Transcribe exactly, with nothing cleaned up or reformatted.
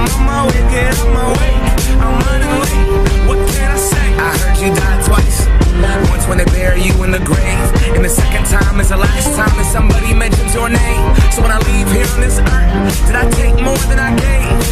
on my way, get on my way. I'm running late, what can I say? I heard you died twice. Once when they bury you in the grave, and the second time is the last time that somebody mentions your name. So when I leave here on this earth, did I take more than I gave?